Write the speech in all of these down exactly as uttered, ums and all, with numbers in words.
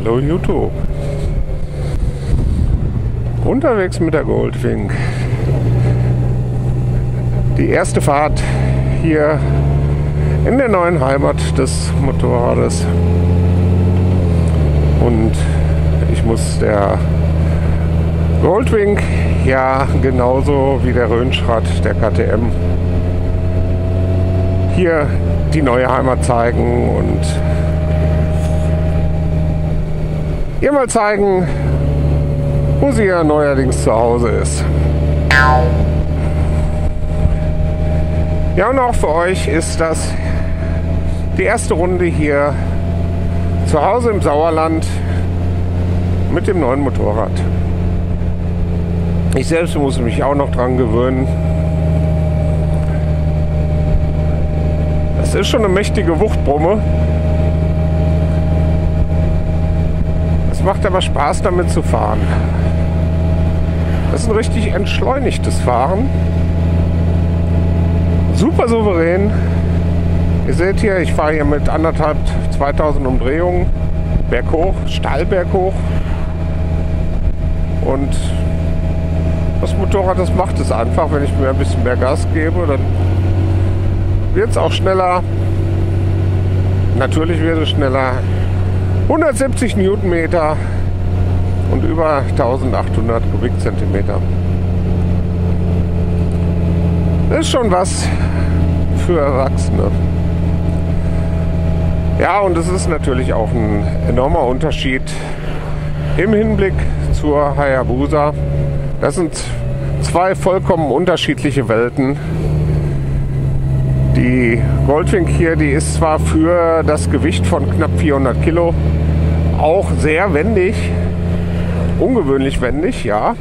Hallo YouTube. Unterwegs mit der Goldwing. Die erste Fahrt hier in der neuen Heimat des Motorrades. Und ich muss der Goldwing, ja genauso wie der Rhönschrad, der K T M, hier die neue Heimat zeigen und ihr mal zeigen, wo sie ja neuerdings zu Hause ist. Ja, und auch für euch ist das die erste Runde hier zu Hause im Sauerland mit dem neuen Motorrad. Ich selbst muss mich auch noch dran gewöhnen. Es ist schon eine mächtige Wuchtbrumme. Es macht aber Spaß, damit zu fahren. Das ist ein richtig entschleunigtes Fahren. Super souverän. Ihr seht hier, ich fahre hier mit anderthalb, zweitausend Umdrehungen berghoch, steil berghoch. Und das Motorrad, das macht es einfach. Wenn ich mir ein bisschen mehr Gas gebe, dann wird es auch schneller. Natürlich wird es schneller. hundertsiebzig Newtonmeter und über eintausendachthundert Kubikzentimeter. Das ist schon was für Erwachsene. Ja, und es ist natürlich auch ein enormer Unterschied im Hinblick zur Hayabusa. Das sind zwei vollkommen unterschiedliche Welten. Die Goldwing hier, die ist zwar für das Gewicht von knapp vierhundert Kilo auch sehr wendig, ungewöhnlich wendig, ja.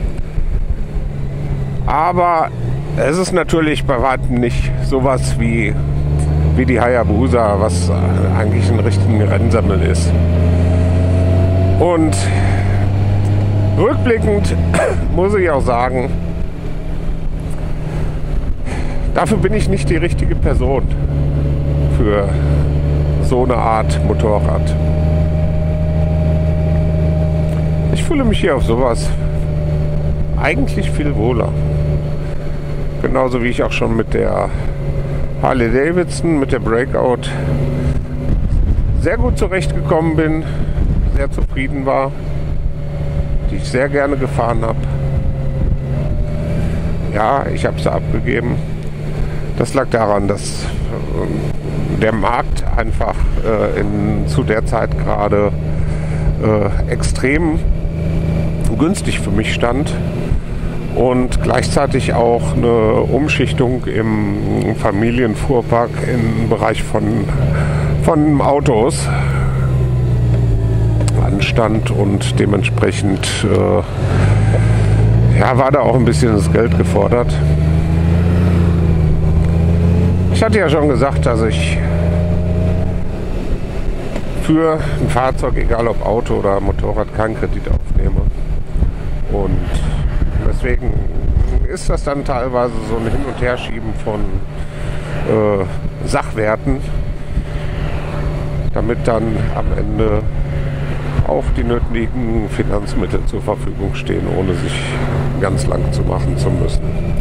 Aber es ist natürlich bei weitem nicht sowas wie, wie die Hayabusa, was eigentlich ein richtiger Rennsemmel ist. Und rückblickend muss ich auch sagen, dafür bin ich nicht die richtige Person für so eine Art Motorrad. Ich fühle mich hier auf sowas eigentlich viel wohler. Genauso wie ich auch schon mit der Harley Davidson, mit der Breakout sehr gut zurechtgekommen bin, sehr zufrieden war, die ich sehr gerne gefahren habe. Ja, ich habe sie abgegeben. Das lag daran, dass äh, der Markt einfach äh, in, zu der Zeit gerade äh, extrem günstig für mich stand und gleichzeitig auch eine Umschichtung im Familienfuhrpark im Bereich von, von Autos anstand und dementsprechend äh, ja, war da auch ein bisschen das Geld gefordert. Ich hatte ja schon gesagt, dass ich für ein Fahrzeug, egal ob Auto oder Motorrad, keinen Kredit aufnehme. Und deswegen ist das dann teilweise so ein Hin- und Herschieben von äh, Sachwerten, damit dann am Ende auch die nötigen Finanzmittel zur Verfügung stehen, ohne sich ganz lang zu machen zu müssen.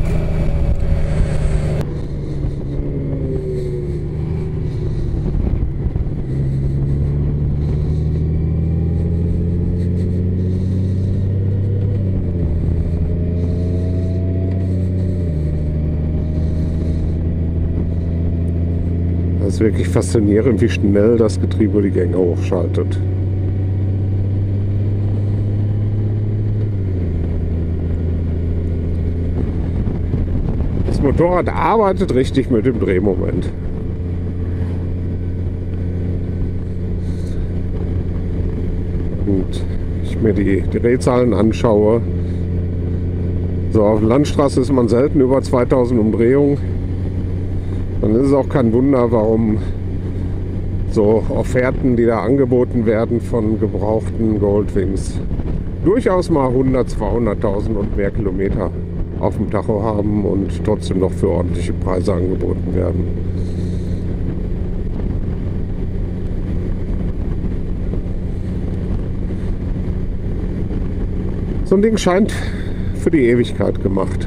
Es ist wirklich faszinierend, wie schnell das Getriebe die Gänge hochschaltet. Das Motorrad arbeitet richtig mit dem Drehmoment. Und ich mir die Drehzahlen anschaue. So, auf der Landstraße ist man selten über zweitausend Umdrehungen. Dann ist es auch kein Wunder, warum so Offerten, die da angeboten werden von gebrauchten Goldwings, durchaus mal hundert, zweihunderttausend und mehr Kilometer auf dem Tacho haben und trotzdem noch für ordentliche Preise angeboten werden. So ein Ding scheint für die Ewigkeit gemacht.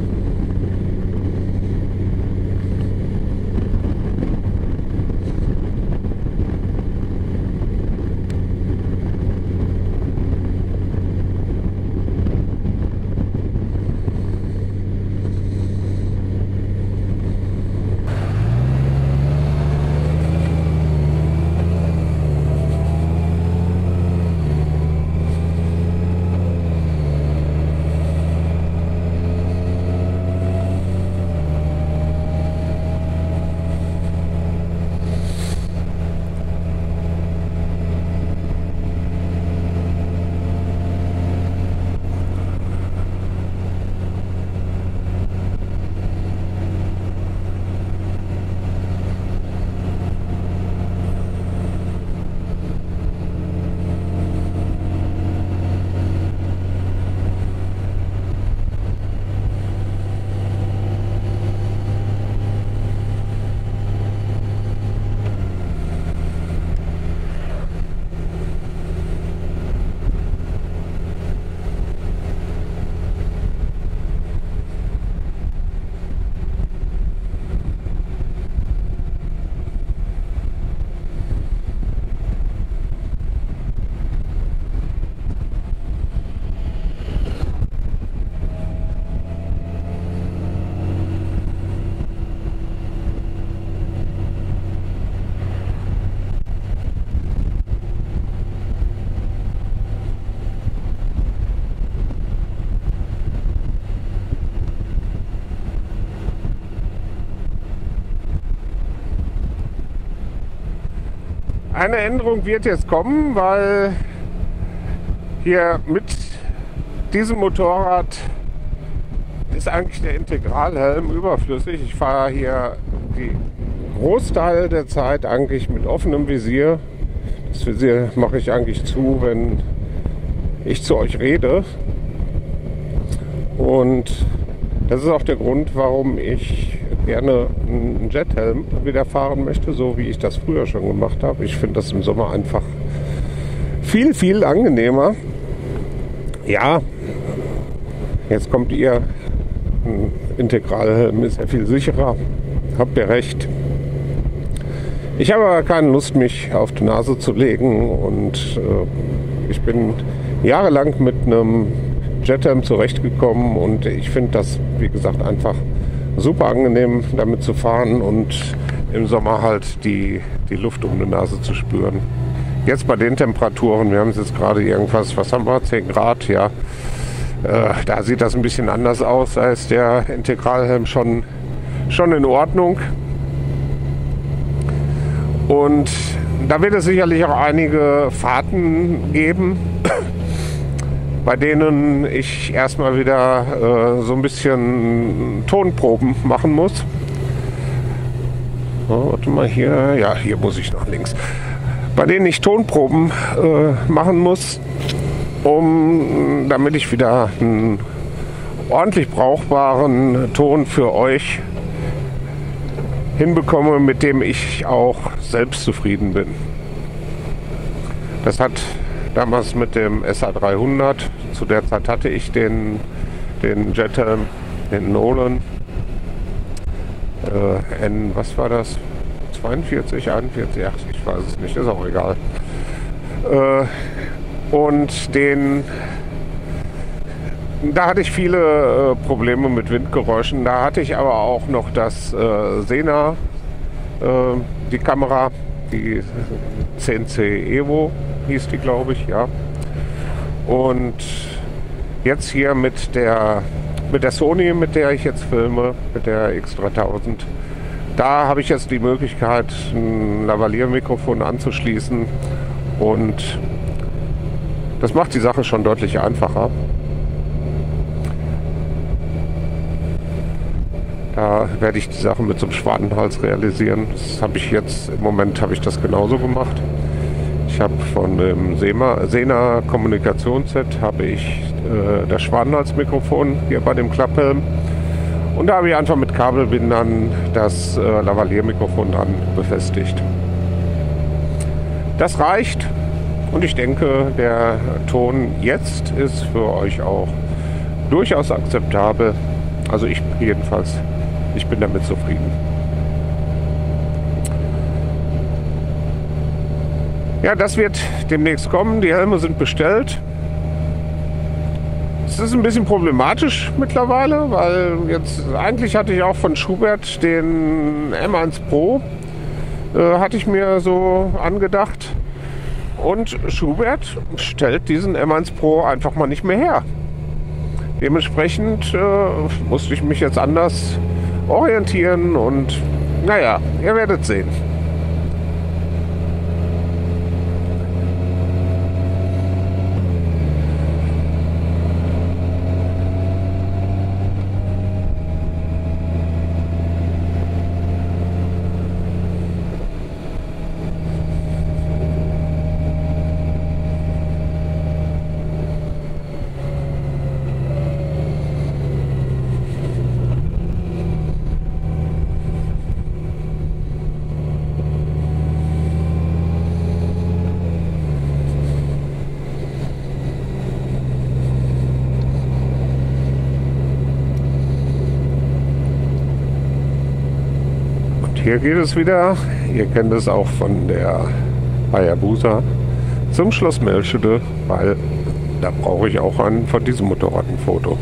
Eine Änderung wird jetzt kommen, weil hier mit diesem Motorrad ist eigentlich der Integralhelm überflüssig. Ich fahre hier die Großteil der Zeit eigentlich mit offenem Visier. Das Visier mache ich eigentlich zu, wenn ich zu euch rede. Und das ist auch der Grund, warum ich gerne einen Jethelm wieder fahren möchte, so wie ich das früher schon gemacht habe. Ich finde das im Sommer einfach viel, viel angenehmer. Ja, jetzt kommt ihr, ein Integralhelm ist ja viel sicherer. Habt ihr recht. Ich habe aber keine Lust, mich auf die Nase zu legen und äh, ich bin jahrelang mit einem Jethelm zurechtgekommen und ich finde das, wie gesagt, einfach super angenehm damit zu fahren und im Sommer halt die, die Luft um die Nase zu spüren. Jetzt bei den Temperaturen, wir haben jetzt gerade irgendwas, was haben wir, zehn Grad, ja. Äh, da sieht das ein bisschen anders aus, da ist der Integralhelm schon, schon in Ordnung. Und da wird es sicherlich auch einige Fahrten geben, bei denen ich erstmal wieder äh, so ein bisschen Tonproben machen muss. Oh, warte mal hier, ja, hier muss ich nach links. Bei denen ich Tonproben äh, machen muss, um, damit ich wieder einen ordentlich brauchbaren Ton für euch hinbekomme, mit dem ich auch selbst zufrieden bin. Das hat damals mit dem S A dreihundert, zu der Zeit hatte ich den, den Jethelm, den Nolan, äh, N, was war das? zweiundvierzig, einundvierzig, ach, ich weiß es nicht, ist auch egal. Äh, und den, da hatte ich viele äh, Probleme mit Windgeräuschen. Da hatte ich aber auch noch das äh, Sena, äh, die Kamera, die zehn C Evo hieß die, glaube ich, ja. Und jetzt hier mit der, mit der Sony, mit der ich jetzt filme, mit der X dreitausend, da habe ich jetzt die Möglichkeit, ein Lavalier-Mikrofon anzuschließen und das macht die Sache schon deutlich einfacher. Da werde ich die Sache mit so einem Schwanenhals realisieren. Das habe ich jetzt, im Moment habe ich das genauso gemacht. Ich habe von dem Sena Kommunikationsset habe ich äh, das Schwanenhalsmikrofon hier bei dem Klapphelm. Und da habe ich einfach mit Kabelbindern das äh, Lavalier-Mikrofon dran befestigt. Das reicht Und ich denke, der Ton jetzt ist für euch auch durchaus akzeptabel. Also ich jedenfalls, ich bin damit zufrieden. Ja, das wird demnächst kommen. Die Helme sind bestellt. Es ist ein bisschen problematisch mittlerweile, weil jetzt eigentlich hatte ich auch von Schubert den M eins Pro, äh, hatte ich mir so angedacht. Und Schubert stellt diesen M eins Pro einfach mal nicht mehr her. Dementsprechend äh, musste ich mich jetzt anders orientieren und naja, ihr werdet sehen. Hier geht es wieder, ihr kennt es auch von der Hayabusa, zum Schloss Melchede, weil da brauche ich auch ein, von diesem Motorrad ein Foto.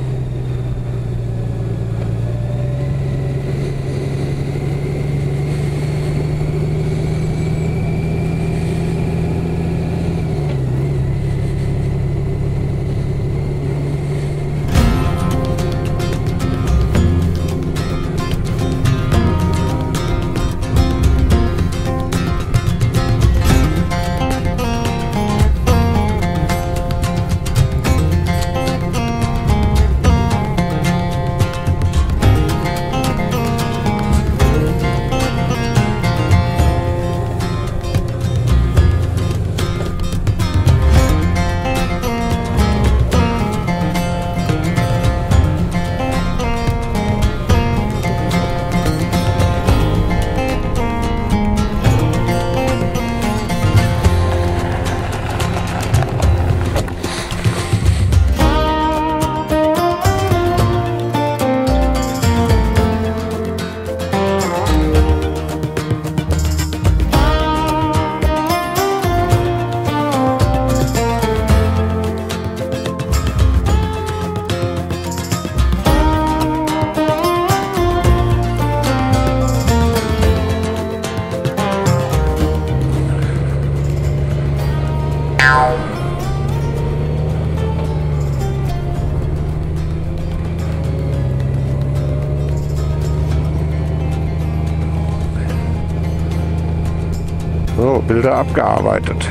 So, Bilder abgearbeitet.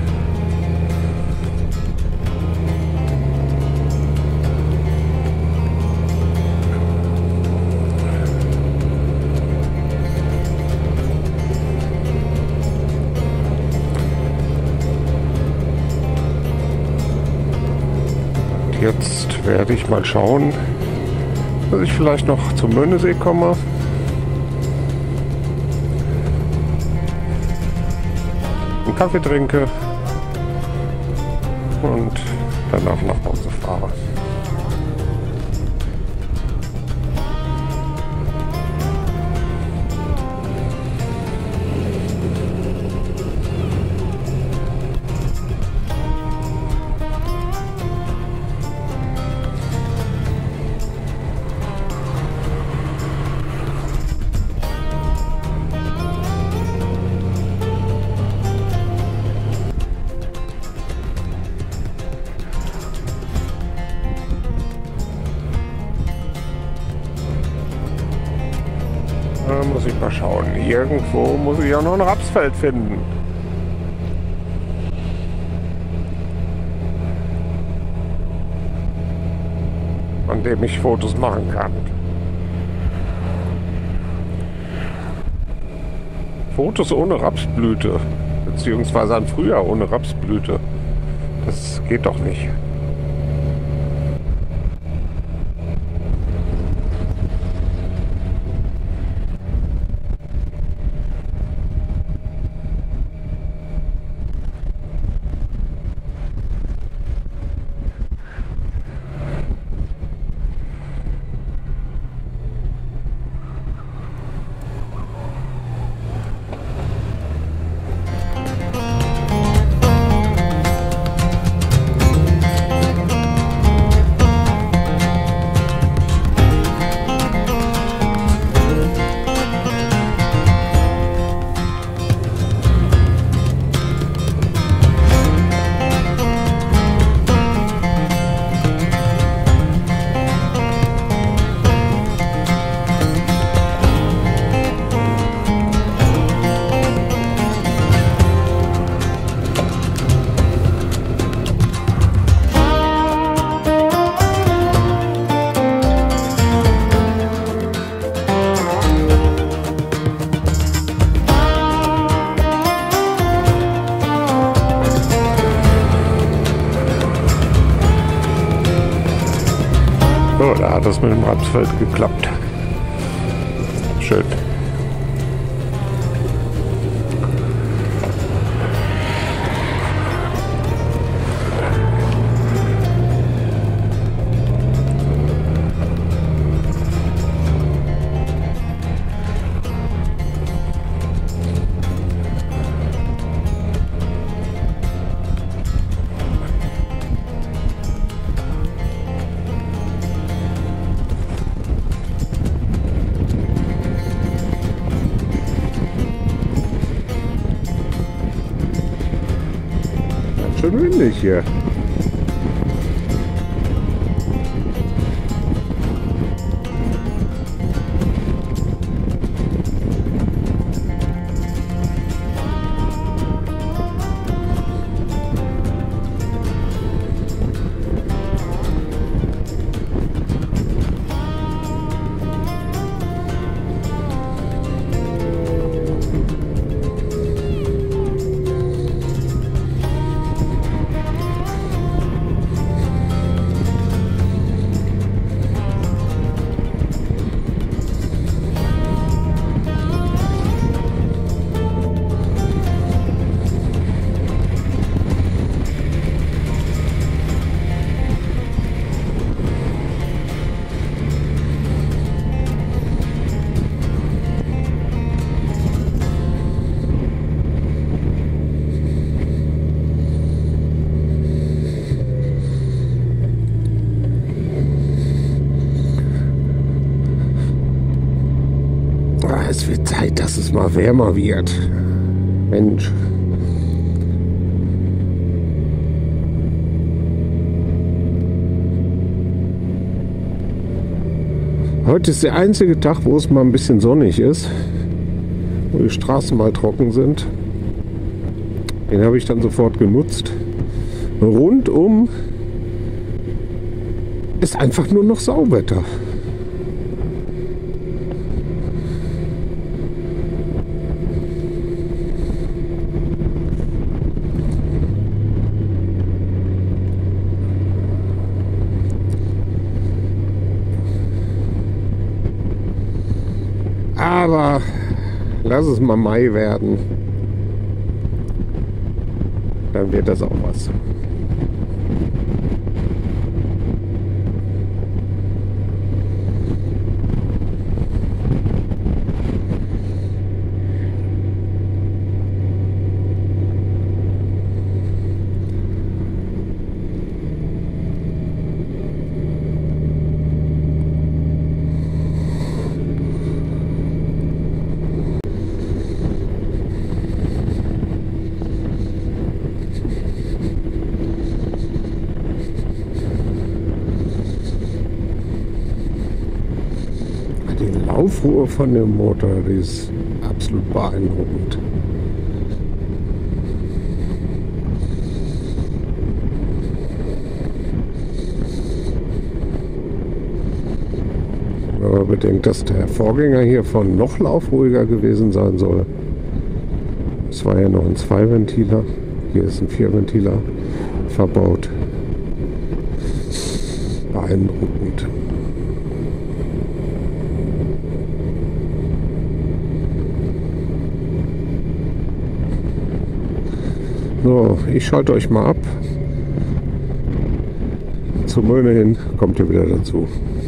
Jetzt werde ich mal schauen, dass ich vielleicht noch zum Möhnesee komme. Einen Kaffee trinke und danach nach Hause fahre. Da muss ich mal schauen. Irgendwo muss ich auch noch ein Rapsfeld finden. An dem ich Fotos machen kann. Fotos ohne Rapsblüte. Beziehungsweise ein Frühjahr ohne Rapsblüte. Das geht doch nicht. So, da hat es mit dem Rapsfeld geklappt. Schön. Schön windig hier. Es wird Zeit, dass es mal wärmer wird. Mensch. Heute ist der einzige Tag, wo es mal ein bisschen sonnig ist, wo die Straßen mal trocken sind. Den habe ich dann sofort genutzt. Rundum ist einfach nur noch Sauwetter. Aber lass es mal Mai werden. Dann wird das auch was. Die Aufruhr von dem Motor, die ist absolut beeindruckend. Wenn man bedenkt, dass der Vorgänger hiervon noch laufruhiger gewesen sein soll. Es war ja noch ein Zwei-Ventiler, hier ist ein Vier-Ventiler verbaut. Beeindruckend. So, ich schalte euch mal ab. Zur Möhne hin kommt ihr wieder dazu.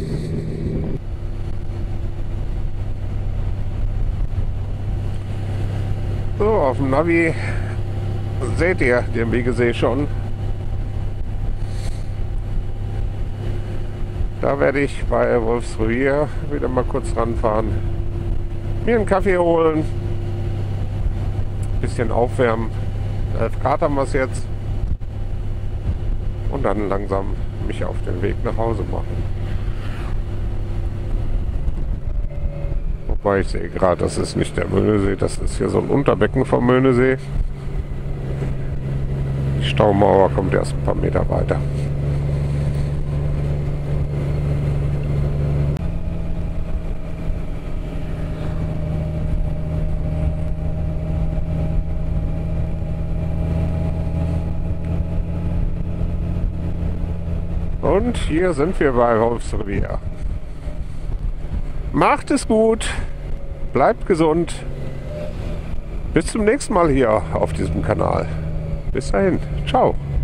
So, auf dem Navi seht ihr den Wegesee schon. Da werde ich bei Wolfsrevier wieder mal kurz ranfahren. Mir einen Kaffee holen. Bisschen aufwärmen. elf Grad haben wir es jetzt. Und dann langsam mich auf den Weg nach Hause machen. Wobei ich sehe gerade, das ist nicht der Möhnesee, das ist hier so ein Unterbecken vom Möhnesee. Die Staumauer kommt erst ein paar Meter weiter. Und hier sind wir bei Wolfsrevier. Macht es gut, bleibt gesund. Bis zum nächsten Mal hier auf diesem Kanal. Bis dahin, ciao.